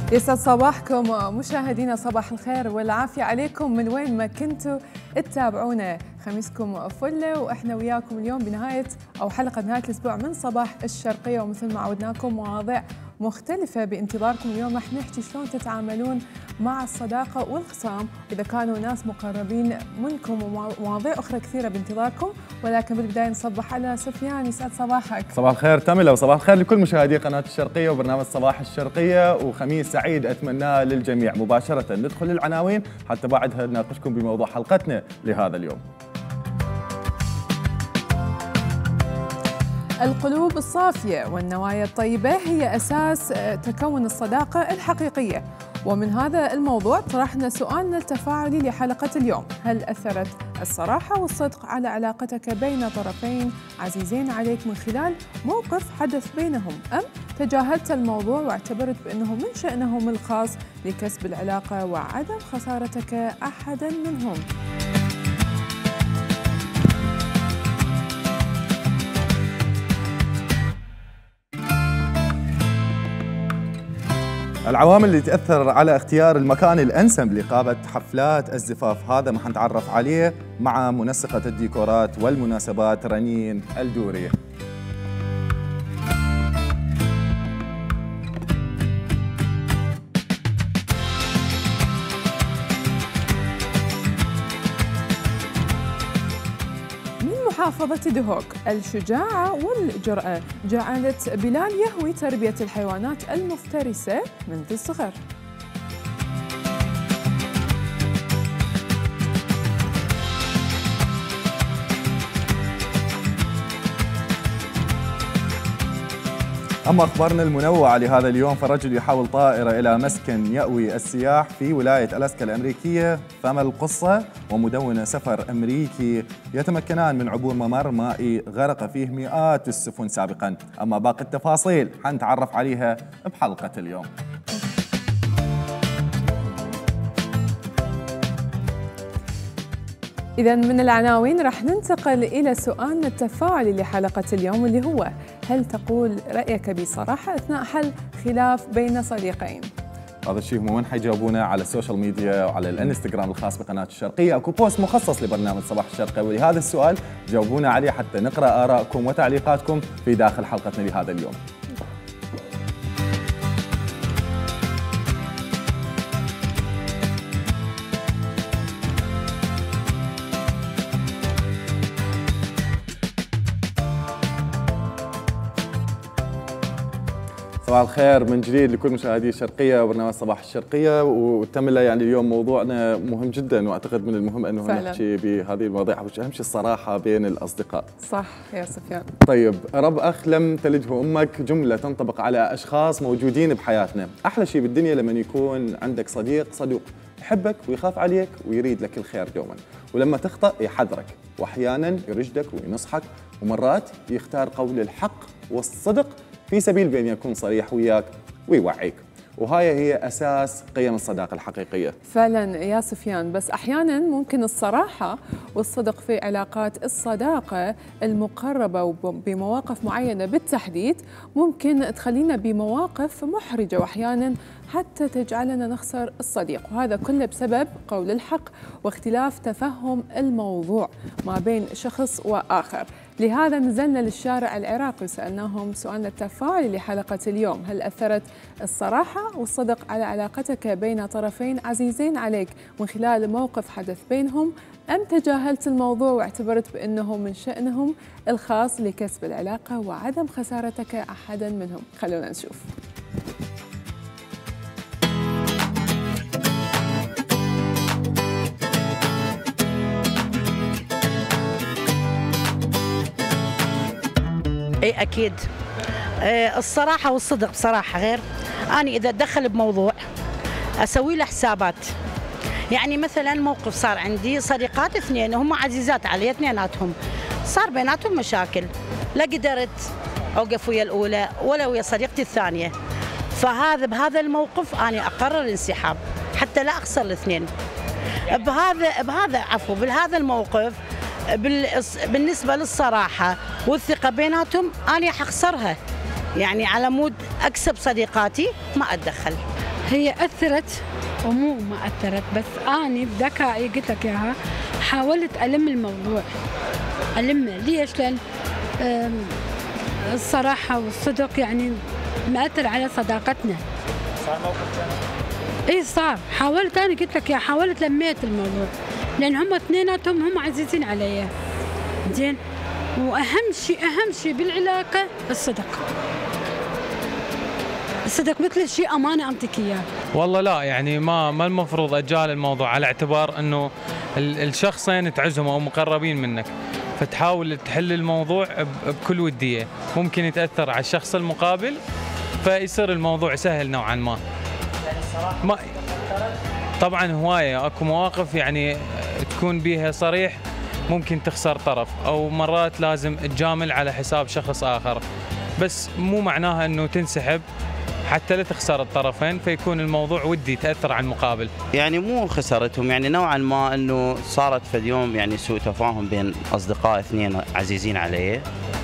يسعد صباحكم مشاهدينا، صباح الخير والعافية عليكم من وين ما كنتوا تتابعونا. خميسكم فلة وإحنا وياكم اليوم بنهاية أو حلقة نهاية الأسبوع من صباح الشرقية، ومثل ما عودناكم مواضيع مختلفة بانتظاركم. اليوم راح نحكي شلون تتعاملون مع الصداقة والخصام إذا كانوا ناس مقربين منكم، ومواضيع أخرى كثيرة بانتظاركم. ولكن بالبداية نصبح على سفيان. يسعد صباحك. صباح الخير تاملة، وصباح الخير لكل مشاهدي قناة الشرقية وبرنامج صباح الشرقية، وخميس سعيد أتمناه للجميع. مباشرة ندخل للعناوين حتى بعدها نناقشكم بموضوع حلقتنا لهذا اليوم. القلوب الصافية والنوايا الطيبة هي أساس تكون الصداقة الحقيقية، ومن هذا الموضوع طرحنا سؤالنا التفاعلي لحلقة اليوم: هل أثرت الصراحة والصدق على علاقتك بين طرفين عزيزين عليك من خلال موقف حدث بينهم، أم تجاهلت الموضوع واعتبرت بأنه من شأنهم الخاص لكسب العلاقة وعدم خسارتك أحدا منهم؟ العوامل اللي تأثر على اختيار المكان الأنسب لإقامة حفلات الزفاف، هذا ما حنتعرف عليه مع منسقة الديكورات والمناسبات رنين الدوري. محافظة دهوك، الشجاعة والجرأة جعلت بلال يهوي تربية الحيوانات المفترسة منذ الصغر. أما أخبارنا المنوعة لهذا اليوم، فرجل يحاول طائرة إلى مسكن يأوي السياح في ولاية ألاسكا الأمريكية، فما القصة؟ ومدونة سفر أمريكي يتمكنان من عبور ممر مائي غرق فيه مئات السفن سابقاً. أما باقي التفاصيل حنتعرف عليها بحلقة اليوم. إذا من العناوين راح ننتقل إلى سؤالنا التفاعلي لحلقة اليوم، اللي هو: هل تقول رأيك بصراحة أثناء حل خلاف بين صديقين؟ هذا الشيء هم وين حيجاوبونا على السوشيال ميديا وعلى الانستغرام الخاص بقناة الشرقية. اكو بوست مخصص لبرنامج صباح الشرقية، ولهذا السؤال جاوبونا عليه حتى نقرأ آرائكم وتعليقاتكم في داخل حلقتنا لهذا اليوم. صباح الخير من جديد لكل مشاهدي الشرقية وبرنامج صباح الشرقية. وتملا يعني اليوم موضوعنا مهم جدا، واعتقد من المهم انه نحكي بهذه المواضيع. اهم شيء الصراحة بين الاصدقاء. صح يا سفيان. طيب، رب اخ لم تلده امك جملة تنطبق على اشخاص موجودين بحياتنا. احلى شيء بالدنيا لما يكون عندك صدوق يحبك ويخاف عليك ويريد لك الخير دوما، ولما تخطأ يحذرك، واحيانا يرشدك وينصحك، ومرات يختار قول الحق والصدق في سبيل بأن يكون صريح وياك ويوعيك. وهاي هي أساس قيم الصداقة الحقيقية. فعلا يا سفيان، بس أحيانا ممكن الصراحة والصدق في علاقات الصداقة المقربة وبمواقف معينة بالتحديد ممكن تخلينا بمواقف محرجة، وأحيانا حتى تجعلنا نخسر الصديق، وهذا كله بسبب قول الحق واختلاف تفهم الموضوع ما بين شخص وآخر. لهذا نزلنا للشارع العراقي وسألناهم سؤالنا التفاعلي لحلقة اليوم: هل أثرت الصراحة والصدق على علاقتك بين طرفين عزيزين عليك من خلال موقف حدث بينهم، أم تجاهلت الموضوع واعتبرت بأنه من شأنهم الخاص لكسب العلاقة وعدم خسارتك أحدا منهم؟ خلونا نشوف. اي اكيد. الصراحه والصدق بصراحه غير. انا اذا اتدخل بموضوع اسوي له حسابات. يعني مثلا موقف صار عندي، صديقات اثنين هم عزيزات علي اثنيناتهم، صار بيناتهم مشاكل، لا قدرت اوقف ويا الاولى ولا ويا صديقتي الثانيه، بهذا الموقف انا اقرر الانسحاب حتى لا اخسر الاثنين. بهذا الموقف بالنسبة للصراحة والثقة بيناتهم أنا حخسرها، يعني على مود أكسب صديقاتي ما أتدخل. هي أثرت ومو ما أثرت، بس أنا بذكائي قلت لك إياها، حاولت ألم الموضوع، ألمه. ليش؟ لأن الصراحة والصدق يعني مأثر على صداقتنا. صار موقف ثاني؟ إيه صار، حاولت، أنا قلت لك يا حاولت لميت الموضوع، لأن هم اثنيناتهم هم عزيزين علي. زين، وأهم شيء بالعلاقة الصدق. الصدق مثل شيء أمانة أعطيك إياه. والله لا، يعني ما المفروض أتجاهل الموضوع، على اعتبار إنه الشخصين تعزهم أو مقربين منك، فتحاول تحل الموضوع بكل ودية. ممكن يتأثر على الشخص المقابل فيصير الموضوع سهل نوعا ما. طبعا هواية اكو مواقف يعني تكون بيها صريح ممكن تخسر طرف، او مرات لازم تجامل على حساب شخص اخر، بس مو معناها انه تنسحب حتى لا تخسر الطرفين، فيكون الموضوع ودي تأثر على المقابل. يعني مو خسرتهم، يعني نوعا ما انه صارت في اليوم يعني سوء تفاهم بين اصدقاء اثنين عزيزين علي.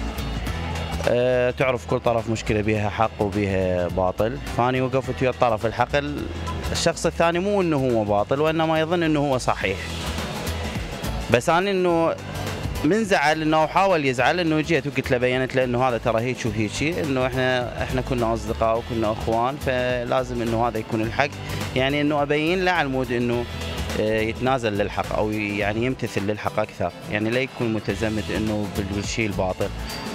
تعرف كل طرف مشكلة بيها حق وبيها باطل، فاني وقفت ويا الطرف الحق. الشخص الثاني مو انه هو باطل، وانما يظن انه هو صحيح، بس انا انه من زعل انه حاول يزعل، انه جيت وقلت له، بينت له انه هذا ترى هيك وهيك، انه احنا كنا اصدقاء وكنا اخوان، فلازم انه هذا يكون الحق، يعني انه ابين له على المود انه يتنازل للحق، او يعني يمتثل للحق اكثر، يعني لا يكون متزمت انه بالشيء الباطل.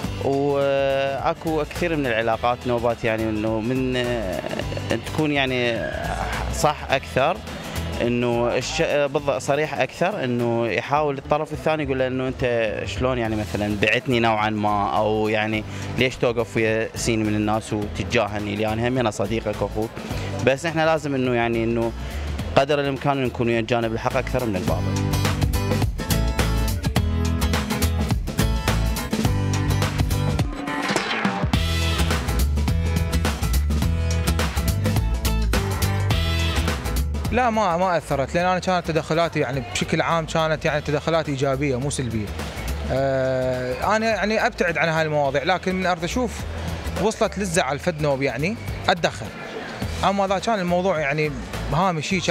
واكو كثير من العلاقات نوبات يعني انه من تكون يعني صح اكثر، انه بالضبط صريح اكثر، انه يحاول الطرف الثاني يقول له انه انت شلون يعني مثلا بعتني نوعا ما، او يعني ليش توقف ويا سين من الناس وتتجاهلني، لان هم انا صديقك واخوك، بس احنا لازم انه يعني انه قدر الامكان نكون ويا الجانب الحق اكثر من الباطل. لا ما اثرت، لان انا كانت تدخلاتي يعني بشكل عام كانت يعني تدخلات ايجابيه مو سلبيه. انا يعني ابتعد عن هاي المواضيع، لكن من اريد اشوف وصلت للزعل فد نوب يعني اتدخل. اما اذا كان الموضوع يعني هامشي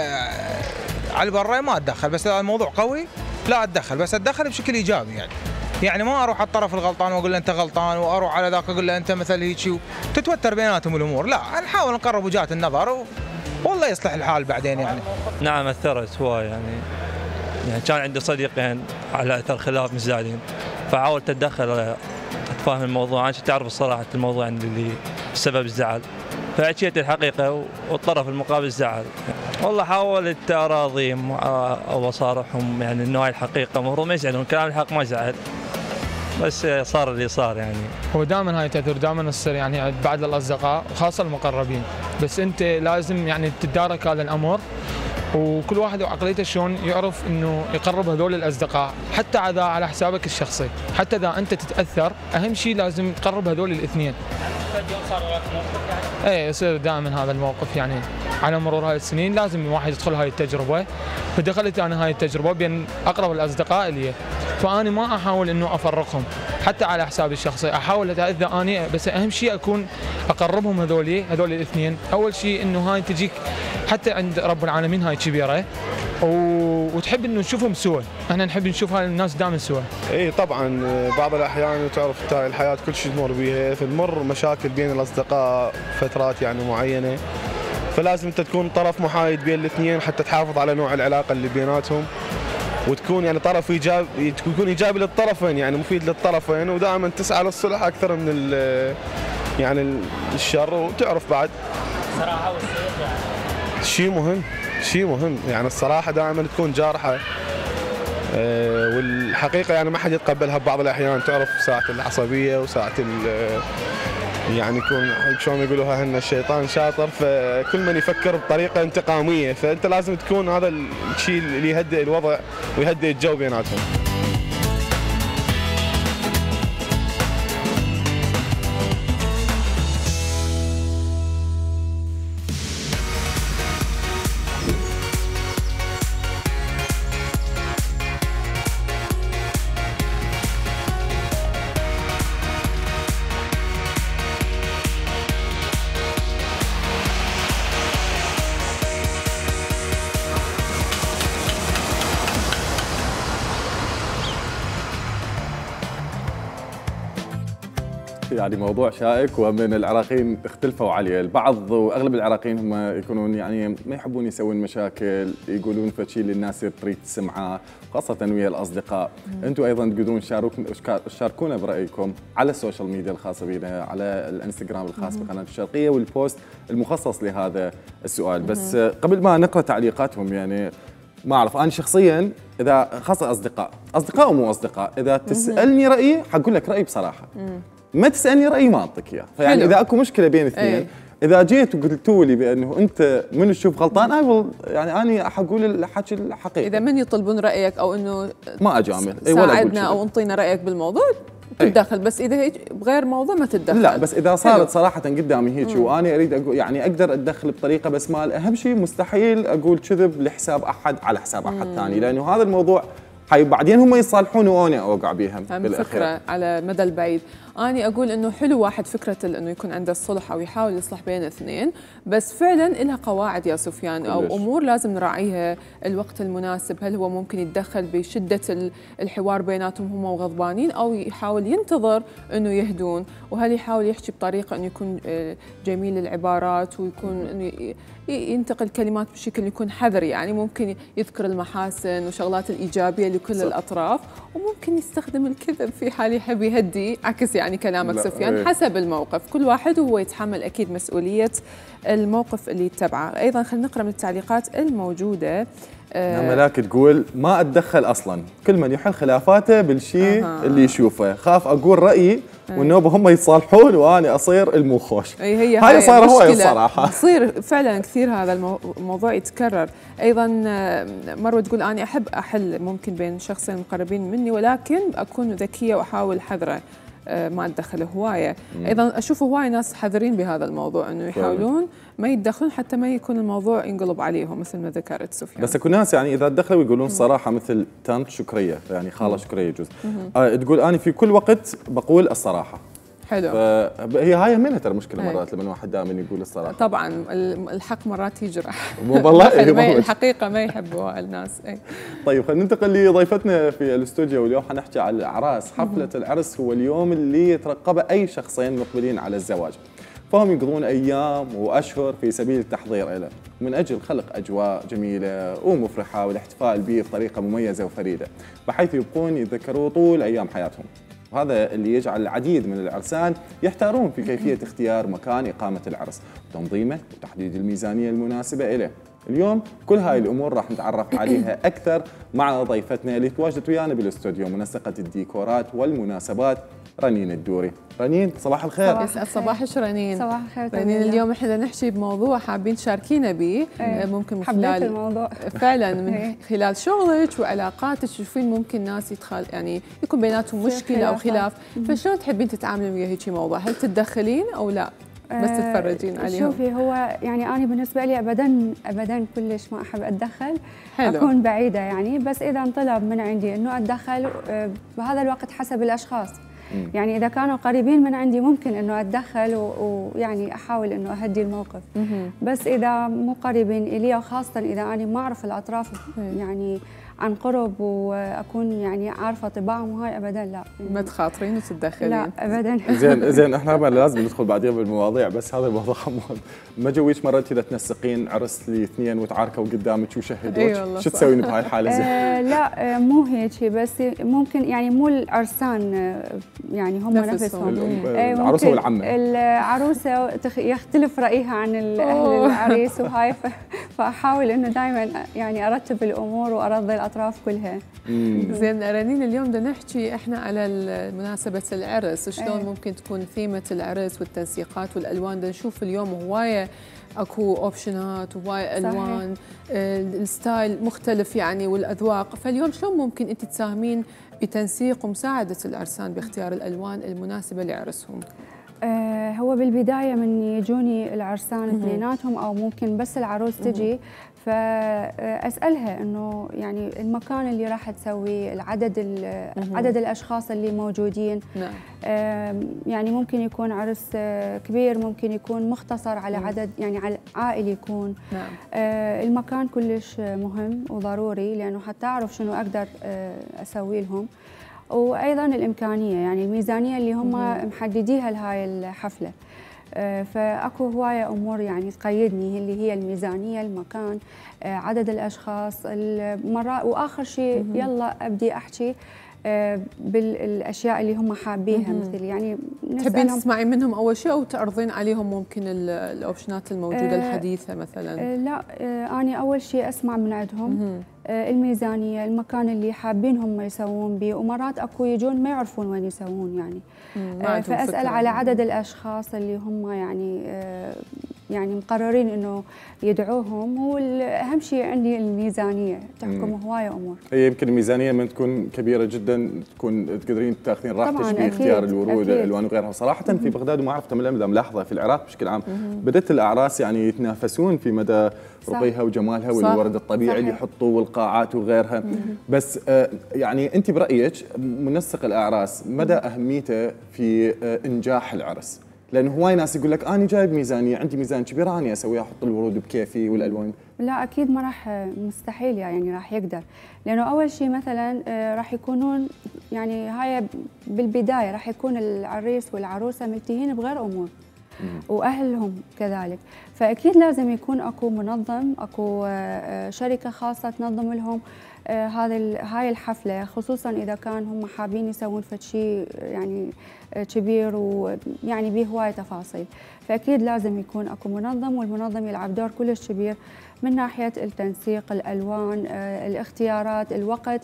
على برا ما اتدخل، بس اذا الموضوع قوي لا اتدخل، بس اتدخل بشكل ايجابي يعني ما اروح على الطرف الغلطان واقول له انت غلطان، واروح على ذاك اقول له انت مثل هيك وتتوتر بيناتهم الامور. لا، نحاول نقرب وجهات النظر والله يصلح الحال بعدين يعني. نعم اثرت هواي، يعني كان عندي صديقين على اثر خلاف متزايدين، فحاولت اتدخل اتفاهم الموضوع. انا تعرف الصراحه الموضوع اللي سبب الزعل، فحكيت الحقيقه والطرف المقابل زعل. والله حاولت اراضيهم او اصارحهم يعني انه هاي الحقيقه المفروض ما يزعلون، كلام الحق ما زعل، بس صار اللي صار. يعني هو دائما هاي تاثر، دائما تصير يعني بعد الاصدقاء وخاصه المقربين، بس انت لازم يعني تتدارك هذا الامر، وكل واحد وعقليته شلون يعرف انه يقرب هذول الاصدقاء، حتى اذا على حسابك الشخصي، حتى اذا انت تتاثر، اهم شيء لازم تقرب هذول الاثنين. صار موقف يعني؟ ايه يصير دائما هذا الموقف، يعني على مرور هاي السنين لازم الواحد يدخل هاي التجربه، فدخلت انا هاي التجربه بين اقرب الاصدقاء لي، فاني ما احاول انه افرقهم حتى على حسابي الشخصي، احاول اذا اني بس اهم شيء اكون اقربهم هذول الاثنين. اول شيء انه هاي تجيك حتى عند رب العالمين هاي كبيره، وتحب انه نشوفهم سوا، احنا نحب نشوف هاي الناس دائما سوا. اي طبعا بعض الاحيان تعرف هاي الحياه كل شيء تمر بيها، فتمر مشاكل بين الاصدقاء فترات يعني معينه، فلازم انت تكون طرف محايد بين الاثنين حتى تحافظ على نوع العلاقه اللي بيناتهم، وتكون يعني طرف ايجابي، يكون ايجابي للطرفين، يعني مفيد للطرفين، ودائما تسعى للصلح اكثر من يعني الشر. وتعرف بعد صراحه والصدق يعني شيء مهم يعني الصراحه دائما تكون جارحه، والحقيقه يعني ما حد يتقبلها ببعض الاحيان، تعرف ساعه العصبيه وساعه يعني يكون شلون يقولوها هن الشيطان شاطر، فكل من يفكر بطريقه انتقاميه، فانت لازم تكون هذا الشيء اللي يهدئ الوضع ويهدئ الجو بيناتهم. يعني موضوع شائك ومن العراقيين اختلفوا عليه، البعض واغلب العراقيين هم يكونون يعني ما يحبون يسوون مشاكل، يقولون فشي للناس تريد تسمعه خاصة ويا الاصدقاء. انتم ايضا تقدرون تشاركونا برايكم على السوشيال ميديا الخاصة بنا، على الانستغرام الخاص بقناة الشرقية والبوست المخصص لهذا السؤال. بس قبل ما نقرا تعليقاتهم يعني ما اعرف انا شخصيا اذا خاصه اصدقاء ومو اصدقاء، اذا تسالني رايي حقول لك رايي بصراحه، ما تسالني رايي ما اعطيك اياه. فيعني اذا اكو مشكله بين اثنين، اذا جيت وقلتوا لي بانه انت من تشوف غلطان يعني انا حقول الحكي الحقيقي. اذا من يطلبون رايك او انه ما اجامل ساعدنا او انطينا رايك بالموضوع تتدخل، بس اذا هيك بغير موضوع ما تتدخل. لا بس اذا صارت صراحه قدامي هيك وانا اريد اقول يعني اقدر اتدخل بطريقه، بس ما اهم شيء مستحيل اقول كذب لحساب احد على حساب احد ثاني، لانه هذا الموضوع بعدين هم يصالحون وانا اوقع بهم بالاخير. فكره على المدى البعيد اني اقول انه حلو واحد فكره انه يكون عنده الصلح او يحاول يصلح بين اثنين، بس فعلا لها قواعد يا سفيان او امور لازم نراعيها. الوقت المناسب، هل هو ممكن يتدخل بشده الحوار بيناتهم هم وغضبانين، او يحاول ينتظر انه يهدون، وهل يحاول يحكي بطريقه انه يكون جميل العبارات ويكون انه ينتقل كلمات بشكل يكون حذر، يعني ممكن يذكر المحاسن وشغلات الايجابيه لكل الاطراف، وممكن يستخدم الكذب في حال يحب يهدي، عكس يعني كلامك سفيان حسب الموقف. كل واحد وهو يتحمل اكيد مسؤوليه الموقف اللي يتبعه. ايضا خلينا نقرا من التعليقات الموجوده. ملاك تقول ما اتدخل اصلا، كل من يحل خلافاته بالشيء اللي يشوفه، خاف اقول رايي والنوبه هم يتصالحون وانا اصير الموخوش. هاي صايره هوايه الصراحه، يصير فعلا كثير هذا الموضوع يتكرر. ايضا مروه تقول انا احب احل ممكن بين شخصين مقربين مني، ولكن اكون ذكيه واحاول حذره ما اتدخل هوايه. ايضا اشوف هوايه ناس حذرين بهذا الموضوع، انه يحاولون ما يتدخلون حتى ما يكون الموضوع ينقلب عليهم مثل ما ذكرت سفيان. بس اكو ناس يعني اذا تدخلوا يقولون الصراحه، مثل تانت شكريه يعني خاله شكريه يجوز تقول انا في كل وقت بقول الصراحه. حلو. هي هاي منها ترى مشكله مرات لما واحد دائما يقول الصراحه. طبعا الحق مرات يجرح والله الحقيقه ما يحبوها الناس. طيب خلينا ننتقل لضيفتنا في الاستوديو، واليوم حنحكي على الاعراس. حفله العرس هو اليوم اللي يترقبه اي شخصين مقبلين على الزواج، فهم يقضون ايام واشهر في سبيل التحضير له من اجل خلق اجواء جميله ومفرحه والاحتفال به بطريقه مميزه وفريده، بحيث يبقون يتذكروه طول ايام حياتهم. وهذا اللي يجعل العديد من العرسان يحتارون في كيفيه اختيار مكان اقامه العرس وتنظيمه وتحديد الميزانيه المناسبه له. اليوم كل هاي الامور راح نتعرف عليها اكثر مع ضيفتنا اللي تواجدت ويانا بالاستوديو، منسقه الديكورات والمناسبات رنين الدوري. رنين صباح الخير. يسعد صباحك رنين. صباح الخير رنين. اليوم احنا نحكي بموضوع حابين تشاركينا به، ممكن من خلال الموضوع فعلا من خلال شغلك وعلاقاتك، تشوفين ممكن ناس يعني يكون بيناتهم مشكله او خلاف، فشلون تحبين تتعاملين ويا هيك موضوع؟ هل تتدخلين او لا بس تتفرجين عليهم؟ شوفي، هو يعني انا بالنسبه لي ابدا كلش ما احب اتدخل. حلو. اكون بعيده يعني، بس اذا انطلب من عندي انه اتدخل بهذا الوقت حسب الاشخاص. يعني إذا كانوا قريبين من عندي ممكن إنه أتدخل ويعني أحاول إنه أهدي الموقف. بس إذا مو قريبين إلي، وخاصة إذا أنا ما أعرف الأطراف يعني عن قرب وأكون يعني عارفة طباعهم، وهاي أبدا لا. ما تخاطرين وتتدخلين؟ لا أبدا. زين احنا لازم ندخل بعدين بالمواضيع، بس هذا الموضوع ما جويش مرات كذا تنسقين عرس لاثنين وتعاركوا قدامك وشهدوك، شو تسوين بهاي الحالة؟ لا مو هيك، بس ممكن يعني مو العرسان يعني هم نفسهم العروسة والعمة. العروسة يختلف رأيها عن أهل العريس، وهاي فأحاول إنه دائما يعني أرتب الأمور وأرضي الأطراف كلها. زين رنين، اليوم بدنا نحكي احنا على مناسبة العرس، شلون ممكن تكون ثيمة العرس والتنسيقات والألوان. بدنا نشوف اليوم هواية اكو اوبشنات وهواية ألوان، الستايل مختلف يعني والأذواق، فاليوم شلون ممكن أنت تساهمين بتنسيق ومساعدة العرسان باختيار الألوان المناسبة لعرسهم؟ هو بالبداية من يجوني العرسان اثنيناتهم أو ممكن بس العروس تجي، فأسألها إنه يعني المكان اللي راح تسويه، عدد الأشخاص اللي موجودين. يعني ممكن يكون عرس كبير، ممكن يكون مختصر على عدد يعني على عائلي يكون. المكان كلش مهم وضروري، لأنه حتى أعرف شنو أقدر أسوي لهم. وايضا الامكانيه، يعني الميزانيه اللي هم محدديها لهاي الحفله. فاكو هوايه امور يعني تقيدني، اللي هي الميزانيه، المكان، عدد الاشخاص، المرات، واخر شيء يلا ابدي احكي بالاشياء اللي هم حابيها، مثل يعني تحبين تسمعي منهم اول شيء او تعرضين عليهم ممكن الاوبشنات الموجوده الحديثه مثلا؟ لا، انا اول شيء اسمع من عندهم الميزانيه، المكان اللي حابين هم يسوون به، ومرات اكو يجون ما يعرفون وين يسوون يعني. فاسال على عدد الاشخاص اللي هم يعني مقررين انه يدعوهم، والاهم شيء عندي الميزانيه تحكم هوايه امور. هي يمكن الميزانيه من تكون كبيره جدا تكون تقدرين تاخذين راحتك باختيار الورود، الالوان وغيرها. صراحه في بغداد وما اعرف اذا ملاحظه في العراق بشكل عام بدات الاعراس يعني يتنافسون في مدى رقيها وجمالها والورد الطبيعي اللي يحطوه والقاعات وغيرها. بس يعني انت برايك منسق الاعراس مدى اهميته في انجاح العرس؟ لانه هواي ناس يقول لك انا جايب ميزانيه، عندي ميزان كبير اني اسويها، احط الورود بكيفي والالوان. لا اكيد ما راح، مستحيل يعني راح يقدر، لانه اول شيء مثلا راح يكونون يعني هاي بالبدايه راح يكون العريس والعروسه ملتهين بغير امور واهلهم كذلك، فاكيد لازم يكون اكو منظم، اكو شركه خاصه تنظم لهم هاي الحفله، خصوصا اذا كان هم حابين يسوون فد شيء يعني كبير ويعني به هوايه تفاصيل، فاكيد لازم يكون اكو منظم، والمنظم يلعب دور كلش كبير من ناحيه التنسيق، الالوان، الاختيارات، الوقت،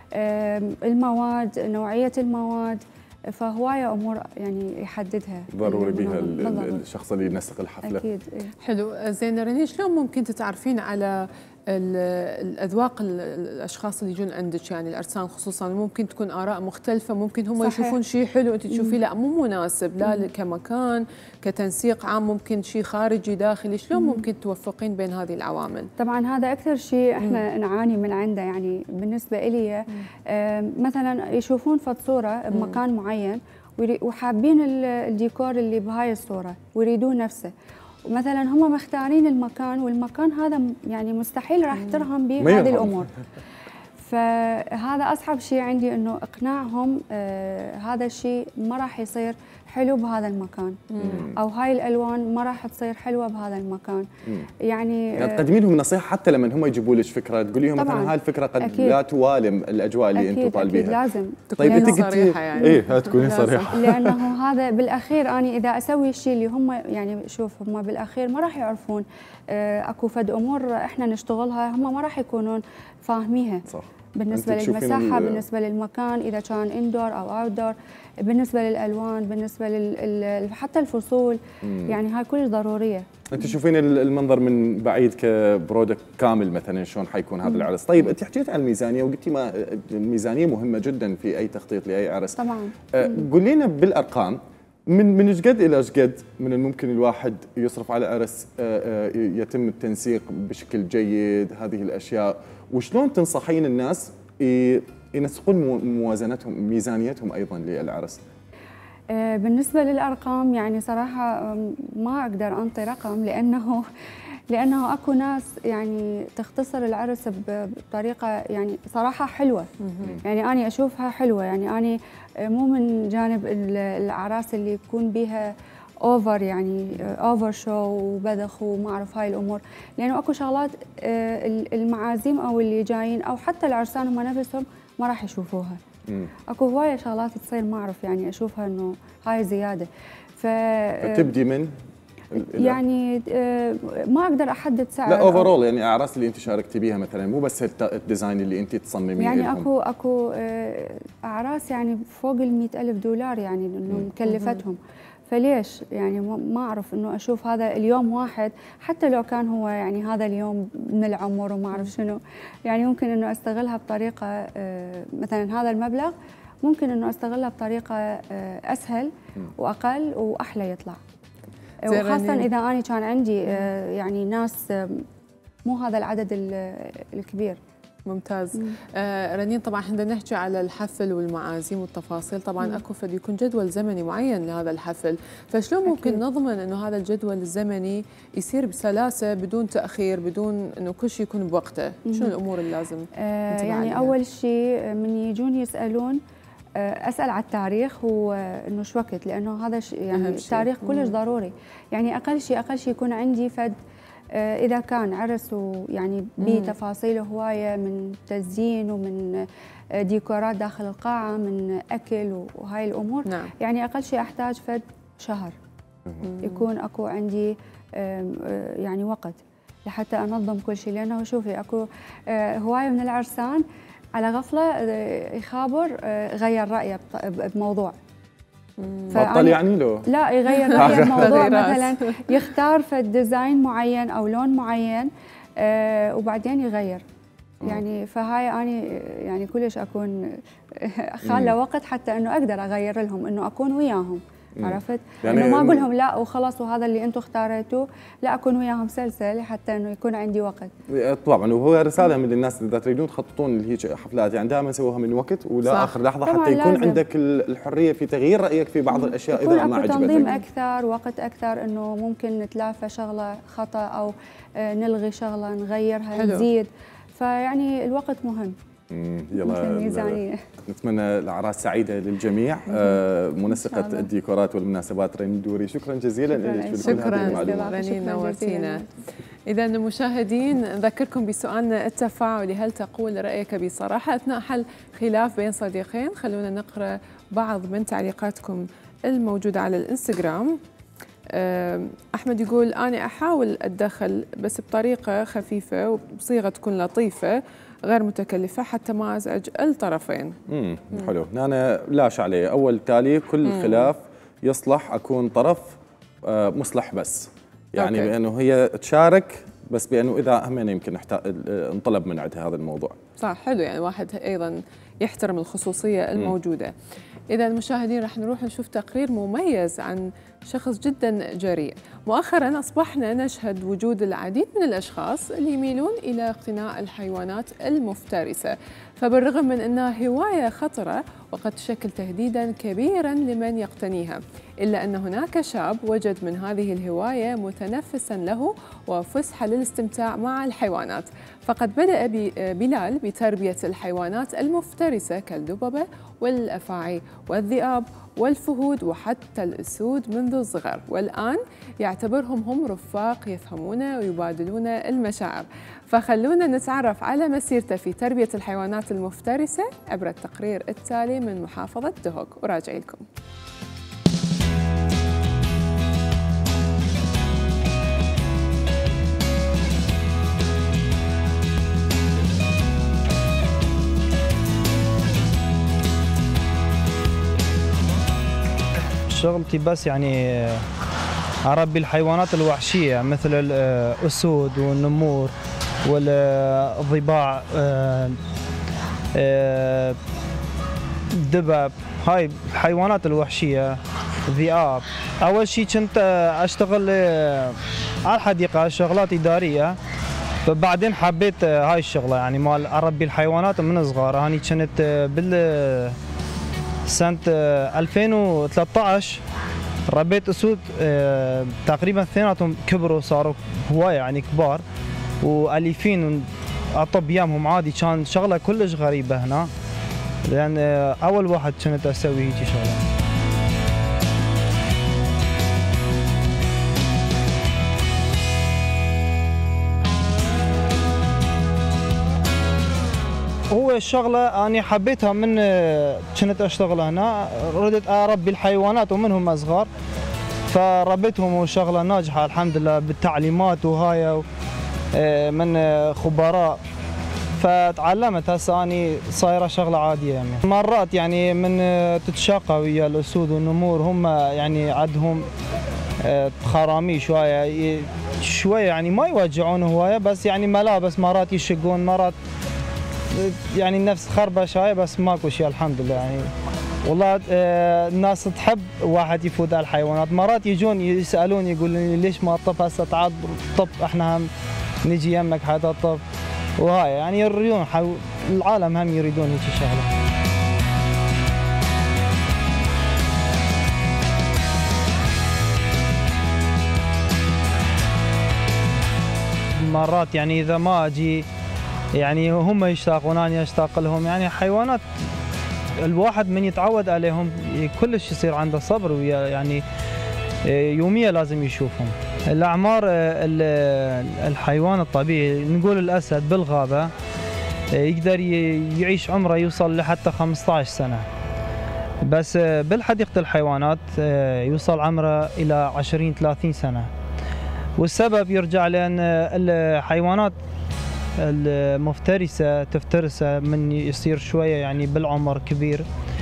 المواد، نوعيه المواد، فهوايه امور يعني يحددها ضروري بها الشخص اللي ينسق الحفله. اكيد. حلو. زين رنين، شلون ممكن تتعرفين على الاذواق الاشخاص اللي يجون عندك، يعني العرسان خصوصا ممكن تكون اراء مختلفه، ممكن هم يشوفون شيء حلو انت تشوفيه لا مو مناسب، لا كمكان كتنسيق عام، ممكن شيء خارجي داخلي، شلون ممكن توفقين بين هذه العوامل؟ طبعا هذا اكثر شيء احنا نعاني من عنده، يعني بالنسبه لي مثلا يشوفون فد صوره بمكان معين وحابين الديكور اللي بهاي الصوره ويريدون نفسه، مثلا هم مختارين المكان، والمكان هذا يعني مستحيل راح ترهم به هذه الامور. فهذا اصعب شيء عندي، انه اقناعهم هذا الشيء ما راح يصير حلو بهذا المكان، او هاي الالوان ما راح تصير حلوه بهذا المكان. يعني تقدمين لهم نصيحه حتى لما هم يجيبوا لك فكره، تقولي لهم مثلا هاي الفكره قد أكيد لا توالم الاجواء اللي انتم طالبينها. اكيد لازم تكونين صريحه يعني. ايه تكونين صريحه، لانه هذا بالاخير اني اذا اسوي الشيء اللي هم يعني شوف هم بالاخير ما راح يعرفون، اكو فد امور احنا نشتغلها هم ما راح يكونون فاهميها. صح. بالنسبه للمساحه، بالنسبه للمكان اذا كان اندور او اوتدور، بالنسبه للالوان، بالنسبه حتى الفصول، يعني هاي كلش ضروريه. انت تشوفين المنظر من بعيد كبرودكت كامل مثلا شلون حيكون هذا العرس؟ طيب انت حكيت عن الميزانيه وقلتي ما الميزانيه مهمه جدا في اي تخطيط لاي عرس. طبعا. قولي لنا بالارقام من ايش قد الى ايش قد من الممكن الواحد يصرف على عرس يتم التنسيق بشكل جيد، هذه الاشياء، وشلون تنصحين الناس ينسقون موازنتهم ميزانيتهم ايضا للعرس؟ بالنسبه للارقام يعني صراحه ما اقدر انطي رقم، لانه اكو ناس يعني تختصر العرس بطريقه يعني صراحه حلوه، يعني انا اشوفها حلوه، يعني انا مو من جانب الاعراس اللي يكون بها اوفر، يعني اوفر شو وبذخ وما اعرف هاي الامور، لانه اكو شغلات المعازيم او اللي جايين او حتى العرسان هم نفسهم ما راح يشوفوها. اكو هوايه شغلات تصير ما اعرف يعني اشوفها انه هاي زياده. فتبدي من يعني ما اقدر احدد سعر. لا اوفرول يعني اعراس اللي انت شاركتي بيها مثلا، مو بس الديزاين اللي انت تصمميه يعني لهم. اكو اعراس يعني فوق $100,000 يعني انه مكلفتهم، فليش يعني ما اعرف انه اشوف هذا اليوم واحد، حتى لو كان هو يعني هذا اليوم من العمر وما اعرف شنو، يعني ممكن انه استغلها بطريقه مثلا هذا المبلغ ممكن انه استغلها بطريقه اسهل واقل واحلى يطلع، وخاصه اذا انا كان عندي يعني ناس مو هذا العدد الكبير. ممتاز. رنين طبعا احنا نحكي على الحفل والمعازيم والتفاصيل، طبعا اكو فد يكون جدول زمني معين لهذا الحفل، فشلون ممكن نضمن انه هذا الجدول الزمني يصير بسلاسه بدون تاخير، بدون انه كل شيء يكون بوقته؟ شنو الامور اللي لازم يعني اول شيء من يجون يسالون اسال على التاريخ وانه شو وقت، لانه هذا يعني التاريخ كلش ضروري. يعني اقل شيء يكون عندي فد اذا كان عرس ويعني بتفاصيله هوايه من تزيين ومن ديكورات داخل القاعه، من اكل وهاي الامور. نعم. يعني اقل شيء احتاج فد شهر يكون اكو عندي يعني وقت لحتى انظم كل شيء. لانه شوفي اكو هوايه من العرسان على غفله يخابر غير رايه بموضوع، بطل يعني له؟ لا، يغير رايه بموضوع مثلا يختار في ديزاين معين او لون معين وبعدين يغير. يعني فهاي اني يعني كلش اكون خاله وقت حتى انه اقدر اغير لهم، انه اكون وياهم. عرفت؟ يعني انه ما اقول لهم لا وخلاص وهذا اللي انتم اختاريتوه، لا اكون وياهم سلسل حتى انه يكون عندي وقت. طبعا، وهو رساله من الناس اذا تريدون تخططون لهيك حفلات، يعني دائما سووها من وقت ولا اخر لحظه حتى يكون لازم عندك الحريه في تغيير رايك في بعض الاشياء اذا ما عجبتك. تنظيم اكثر، وقت اكثر، انه ممكن نتلافى شغله خطا او نلغي شغله نغيرها نزيد. فيعني الوقت مهم. يلا نتمنى الاعراس سعيده للجميع. منسقه الديكورات والمناسبات رنين الدوري، شكرا جزيلا لك. شكرا رنين، نورتينا. إذا المشاهدين نذكركم بسؤالنا التفاعلي، هل تقول رأيك بصراحة أثناء حل خلاف بين صديقين؟ خلونا نقرأ بعض من تعليقاتكم الموجودة على الانستغرام. أحمد يقول أنا أحاول أتدخل بس بطريقة خفيفة وبصيغة تكون لطيفة غير متكلفة حتى ما أزعج الطرفين. حلو. أنا لاش عليه أول تالي كل خلاف يصلح أكون طرف مصلح بس، يعني بأنه هي تشارك بس بأنه إذا همنا يمكن نطلب من عندها هذا الموضوع. صح، حلو. يعني واحد أيضا يحترم الخصوصية الموجودة. إذا المشاهدين رح نروح نشوف تقرير مميز عن شخص جدا جريء. مؤخرا أصبحنا نشهد وجود العديد من الأشخاص اللي يميلون إلى اقتناء الحيوانات المفترسة، فبالرغم من أنها هواية خطرة وقد تشكل تهديدا كبيرا لمن يقتنيها، إلا أن هناك شاب وجد من هذه الهواية متنفسا له وفسحة للاستمتاع مع الحيوانات. فقد بدأ بلال بتربية الحيوانات المفترسة كالدببة والأفاعي والذئاب والفهود وحتى الأسود منذ الصغر، والآن يعتبرهم هم رفاق يفهمون ويبادلون المشاعر. فخلونا نتعرف على مسيرته في تربية الحيوانات المفترسة عبر التقرير التالي من محافظة دهوك، وراجع لكم. شغلتي بس يعني أربي الحيوانات الوحشية مثل الأسود والنمور والضباع، الدبب، هاي الحيوانات الوحشية، الذئاب. أول شيء كنت أشتغل على الحديقة شغلات إدارية، فبعدين حبيت هاي الشغلة يعني مال أربي الحيوانات من صغار. هاني كنت سنة 2013 ربيت أسود تقريبا اثنيناتهم كبروا صاروا هواية يعني كبار وأليفين، أطب يامهم عادي. كان شغلة كلش غريبة هنا، لأن أول واحد كنت أسوي هيجي شغلة. هو الشغلة أنا حبيتها من كنت أشتغل هنا، ردت أربي الحيوانات ومنهم صغار، فربيتهم وشغلة ناجحة الحمد لله بالتعليمات وهاي من خبراء، فتعلمت. هسه أنا صايرة شغلة عادية يعني. مرات يعني من تتشاقى ويا الأسود والنمور، هم يعني عندهم خرامي شوية يعني ما يوجعون هواية، بس يعني ملابس مرات يشقون، مرات يعني نفس خربش هاي، بس ماكو شيء الحمد لله يعني. والله الناس تحب واحد يفوت على الحيوانات. مرات يجون يسالون يقولون لي ليش ما تطب هسه، تعال طب احنا هم نجي يمك حتى تطب وهاي يعني يريدون العالم هم يريدون هيك شغله. مرات يعني اذا ما اجي يعني هم يشتاقون، انا اشتاق لهم. يعني حيوانات الواحد من يتعود عليهم كلش يصير عنده صبر، يعني يوميا لازم يشوفهم. الأعمار الحيوان الطبيعي نقول الأسد بالغابة يقدر يعيش عمره يوصل لحتى 15 سنة، بس بالحديقة الحيوانات يوصل عمره إلى 20-30 سنة. والسبب يرجع لأن الحيوانات المفترسة تفترسه من يصير شوية يعني بالعمر كبير،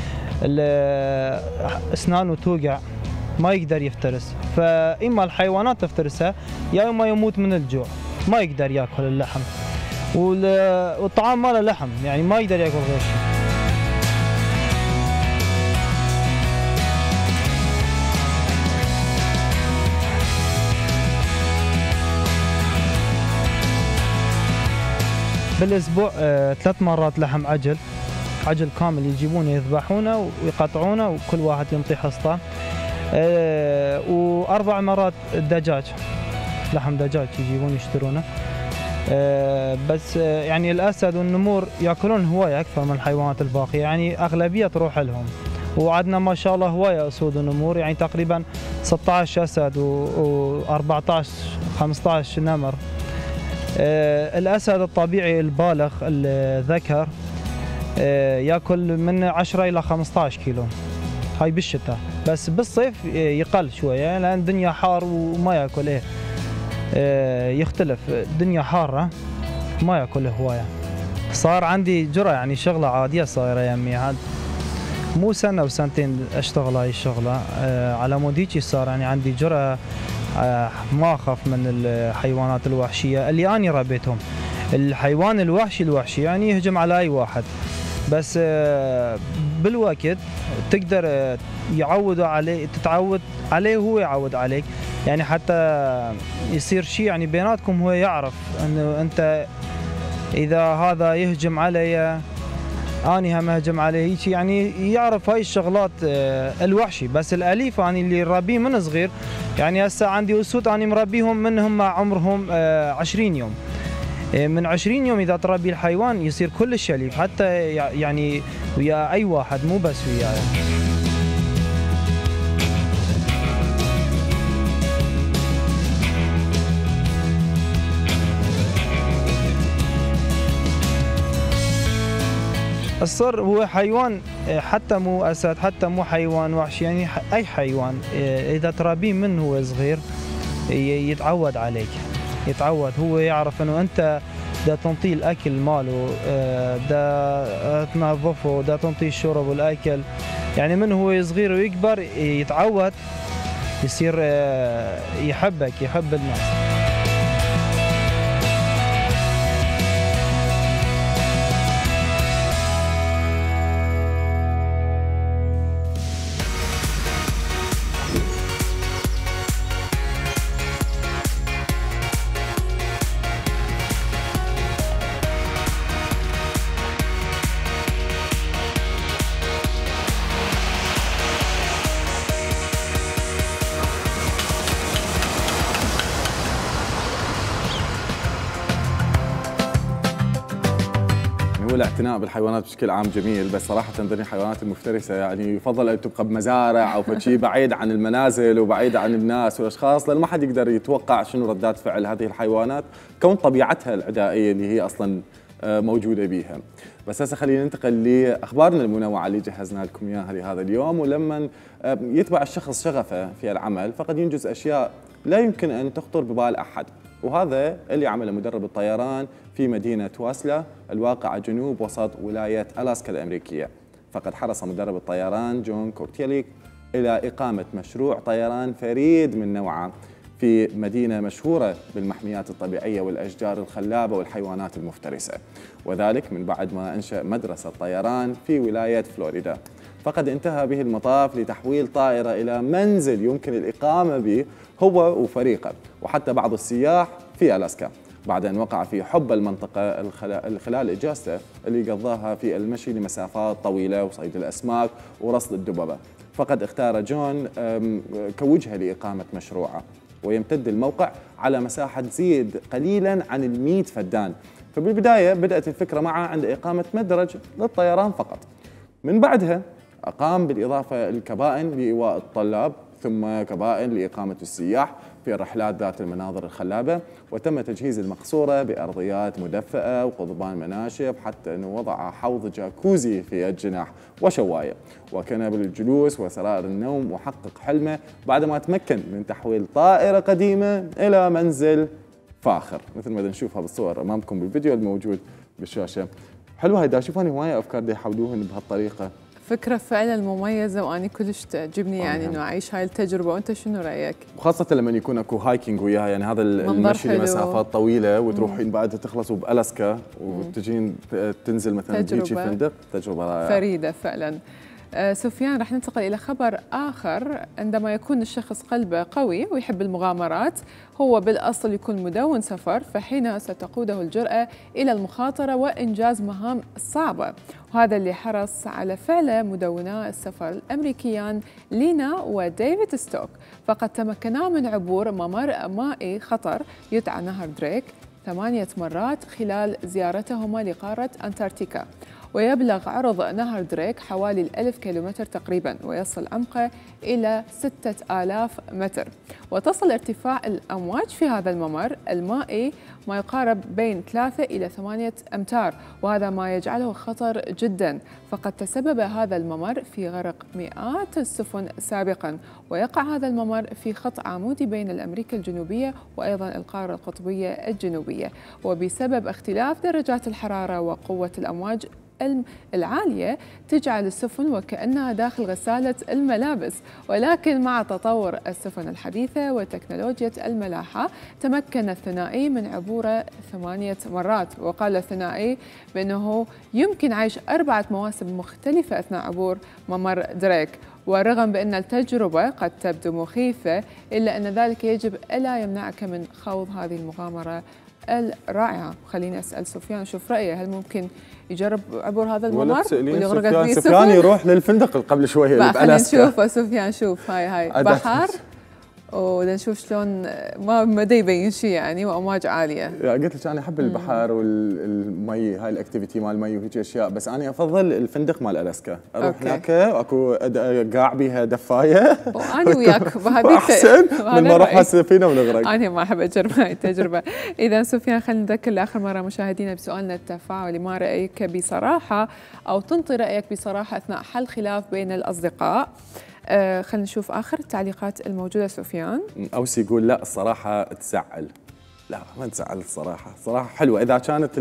أسنانه توقع ما يقدر يفترس، فإما الحيوانات تفترسه يا إما يموت من الجوع، ما يقدر ياكل اللحم، والطعام ماله لحم يعني ما يقدر ياكل غير شيء. بالاسبوع 3 مرات لحم عجل كامل يجيبونه يذبحونه ويقطعونه وكل واحد ينطي حصته، و4 مرات دجاج، لحم دجاج يجيبون يشترونه. بس يعني الاسد والنمور ياكلون هوايه اكثر من الحيوانات الباقيه، يعني اغلبيه تروح لهم. وعندنا ما شاء الله هوايه اسود ونمور، يعني تقريبا 16 اسد و14 15 نمر. الاسد الطبيعي البالغ الذكر ياكل من 10 الى 15 كيلو، هاي بالشتاء، بس بالصيف يقل شويه لان الدنيا حار وما ياكل يختلف، الدنيا حاره ما ياكل هوايه. صار عندي جرأة، يعني شغله عاديه صايره يمي، هاد مو سنه وسنتين اشتغل هاي الشغله، على مود هيجي صار يعني عندي جرأة، ما اخاف من الحيوانات الوحشيه اللي اني ربيتهم. الحيوان الوحشي يعني يهجم على اي واحد، بس بالوقت تقدر يعودوا عليه، تتعود عليه وهو يعود عليك، يعني حتى يصير شيء يعني بيناتكم، هو يعرف انه انت اذا هذا يهجم علي اني هم اهجم عليه، هيك يعني يعرف هاي الشغلات الوحشي. بس الاليف يعني اللي ربيه من صغير، يعني هسه عندي اسود اني مربيهم من هم عمرهم 20 يوم. من 20 يوم اذا تربي الحيوان يصير كلش اليف، حتى يعني ويا اي واحد مو بس وياي. الصر هو حيوان، حتى مو أسد، حتى مو حيوان وحشي، يعني أي حيوان إذا تربيه من هو صغير يتعود عليك، يتعود، هو يعرف إنه أنت دا تنطيه الأكل ماله، دا تنظفه، دا تنطيه الشرب والأكل، يعني من هو صغير ويكبر يتعود، يصير يحبك، يحب الناس. الاعتناء بالحيوانات بشكل عام جميل، بس صراحة ذني الحيوانات المفترسة يعني يفضل أن تبقى بمزارع أو شيء بعيد عن المنازل وبعيد عن الناس والأشخاص، لأن ما حد يقدر يتوقع شنو ردات فعل هذه الحيوانات كون طبيعتها العدائية اللي هي أصلاً موجودة بيها. بس هسه خلينا ننتقل لأخبارنا المنوعة اللي جهزنا لكم إياها لهذا اليوم. ولما يتبع الشخص شغفه في العمل فقد ينجز أشياء لا يمكن أن تخطر ببال أحد، وهذا اللي عمله مدرب الطيران في مدينة واسلا الواقعة جنوب وسط ولاية ألاسكا الأمريكية. فقد حرص مدرب الطيران جون كورتيلي إلى إقامة مشروع طيران فريد من نوعه في مدينة مشهورة بالمحميات الطبيعية والأشجار الخلابة والحيوانات المفترسة، وذلك من بعد ما أنشأ مدرسة طيران في ولاية فلوريدا. فقد انتهى به المطاف لتحويل طائرة إلى منزل يمكن الإقامة به هو وفريقه وحتى بعض السياح في ألاسكا، بعد أن وقع في حب المنطقة خلال إجازته اللي قضاها في المشي لمسافات طويلة وصيد الأسماك ورصد الدببة. فقد اختار جون كوجهة لإقامة مشروعه، ويمتد الموقع على مساحة تزيد قليلا عن 100 فدان. فبالبداية بدأت الفكرة معه عند إقامة مدرج للطيران فقط، من بعدها أقام بالإضافة الكبائن لإيواء الطلاب، ثم كبائن لإقامة السياح في الرحلات ذات المناظر الخلابة، وتم تجهيز المقصورة بأرضيات مدفئة وقضبان مناشف، حتى أنه وضع حوض جاكوزي في الجناح وشواية وكنب للجلوس وسرائر النوم، وحقق حلمه بعدما تمكن من تحويل طائرة قديمة إلى منزل فاخر، مثل ما نشوفها بالصور أمامكم بالفيديو الموجود بالشاشة. حلوة هيدا، شوف أنا هواية أفكار دي يحولوهن بهالطريقة. فكرة فعلا مميزة وأنا كلش تعجبني يعني إنه أعيش هاي التجربة. وأنت شنو رأيك؟ وخاصة لما يكون اكو هايكينج وياها، يعني هذا المشي لمسافات طويلة وتروحين بعد تخلصوا بألاسكا وتجين تنزل مثلا بيجي فندق، تجربة رائعة فريدة فعلا. سفيان، رح ننتقل إلى خبر آخر. عندما يكون الشخص قلبه قوي ويحب المغامرات، هو بالأصل يكون مدون سفر، فحينها ستقوده الجرأة إلى المخاطرة وإنجاز مهام صعبة، وهذا اللي حرص على فعله مدونا السفر الأمريكيان لينا وديفيد ستوك، فقد تمكنا من عبور ممر مائي خطر يدعى نهر دريك 8 مرات خلال زيارتهما لقارة أنتاركتيكا. ويبلغ عرض نهر دريك حوالي 1000 كيلومتر تقريبا، ويصل عمقه إلى 6000 متر، وتصل ارتفاع الأمواج في هذا الممر المائي ما يقارب بين 3 إلى 8 أمتار، وهذا ما يجعله خطر جدا، فقد تسبب هذا الممر في غرق مئات السفن سابقا. ويقع هذا الممر في خط عمودي بين الأمريكا الجنوبية وأيضا القارة القطبية الجنوبية، وبسبب اختلاف درجات الحرارة وقوة الأمواج العالية تجعل السفن وكأنها داخل غسالة الملابس. ولكن مع تطور السفن الحديثة وتكنولوجيا الملاحة تمكن الثنائي من عبوره 8 مرات. وقال الثنائي بأنه يمكن عيش 4 مواسم مختلفة أثناء عبور ممر دريك، ورغم بأن التجربة قد تبدو مخيفة إلا أن ذلك يجب ألا يمنعك من خوض هذه المغامرة الرائعة. خليني أسأل سفيان شوف رأيه، هل ممكن يجرب عبور هذا الممر واللي غرقت فيه سفيان يروح للفندق قبل شوية بألاسكا. نشوفه سفيان، شوف هاي بحر ودا نشوف شلون ما يبين شيء يعني، وامواج عاليه. قلت لك انا احب البحر والمي، هاي الاكتيفيتي مال المي وهيك اشياء، بس انا افضل الفندق مال الاسكا، اروح هناك اكو قاع بيها دفايه وانا وياك بهذيك احسن من ما اروح على السفينه ونغرق. انا ما احب اجرب هاي التجربه. اذا سفيان، خلينا نذكر لاخر مره مشاهدينا بسؤالنا التفاعلي، ما رايك بصراحه او تنطي رايك بصراحه اثناء حل خلاف بين الاصدقاء؟ خلينا نشوف آخر التعليقات الموجودة. سفيان أوسي يقول لا الصراحة تزعل. لا ما تزعل الصراحة، صراحة حلوة إذا كانت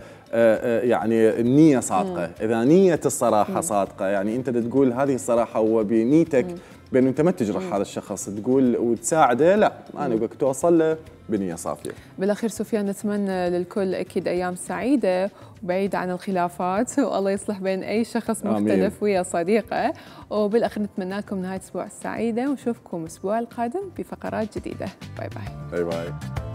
يعني النية صادقة، إذا نية الصراحة صادقة، يعني أنت تقول هذه الصراحة وبنيتك بأنه أنت ما تجرح هذا الشخص، تقول وتساعده، لا أنا أقولك توصل له بنية صافية. بالأخير سفيان، نتمنى للكل أكيد أيام سعيدة وبعيد عن الخلافات، والله يصلح بين أي شخص مختلف ويا صديقه. وبالأخير نتمنى لكم نهاية أسبوع سعيدة، ونشوفكم الأسبوع القادم بفقرات جديدة. باي باي. باي باي.